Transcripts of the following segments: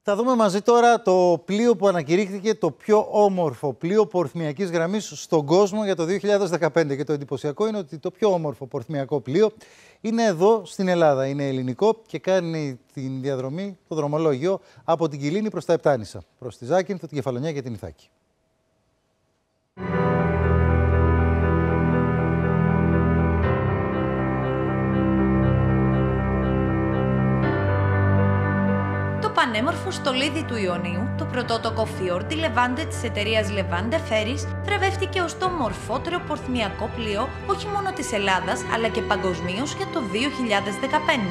Θα δούμε μαζί τώρα το πλοίο που ανακηρύχθηκε το πιο όμορφο πλοίο πορθμιακής γραμμής στον κόσμο για το 2015. Και το εντυπωσιακό είναι ότι το πιο όμορφο πορθμιακό πλοίο είναι εδώ στην Ελλάδα. Είναι ελληνικό και κάνει την διαδρομή, το δρομολόγιο, από την Κιλίνη προς τα Επτάνησα. Προς τη Ζάκυνθο, την Κεφαλονιά και την Ιθάκη. Πανέμορφο στολίδι του Ιωνίου, το πρωτότοκο Fiordi Levante της εταιρείας Levante Ferries βραβεύτηκε ως το μορφότερο πορθμιακό πλοίο όχι μόνο της Ελλάδας, αλλά και παγκοσμίως για το 2015.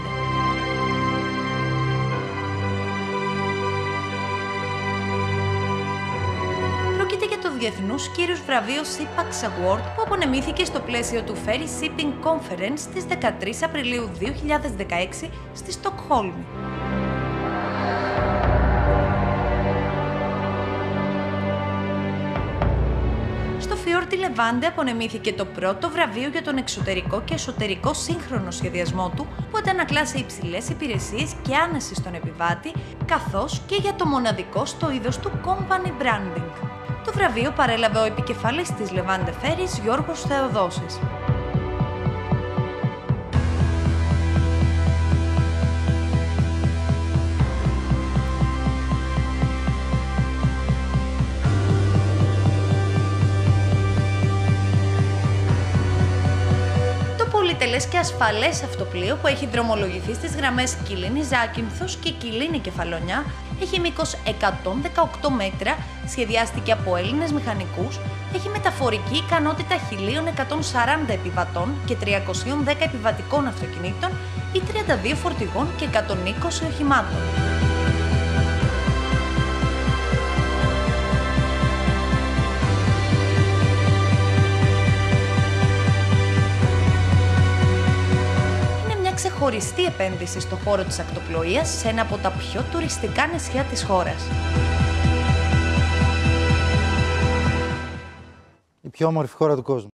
Πρόκειται για το διεθνούς κύρους βραβείο SeaPax Award που απονεμήθηκε στο πλαίσιο του Ferry Shipping Conference στις 13 Απριλίου 2016 στη Στοκχόλμη. Στο Fiordi Levante απονεμήθηκε το πρώτο βραβείο για τον εξωτερικό και εσωτερικό σύγχρονο σχεδιασμό του, που αντανακλά σε υψηλές υπηρεσίες και άνεση στον επιβάτη, καθώς και για το μοναδικό στο είδος του company branding. Το βραβείο παρέλαβε ο επικεφαλής της Levante Ferries, Γιώργος Θεοδόσης. Πολυτελές και ασφαλές αυτοπλοίο που έχει δρομολογηθεί στις γραμμές Κιλίνη-Ζάκυνθος και Κιλίνη-Κεφαλονιά, έχει μήκος 118 μέτρα, σχεδιάστηκε από Έλληνες μηχανικούς, έχει μεταφορική ικανότητα 1.140 επιβατών και 310 επιβατικών αυτοκινήτων ή 32 φορτηγών και 120 οχημάτων. Ξεχωριστή επένδυση στο χώρο της ακτοπλοείας σε ένα από τα πιο τουριστικά νησιά της χώρας. Η πιο όμορφη χώρα του κόσμου.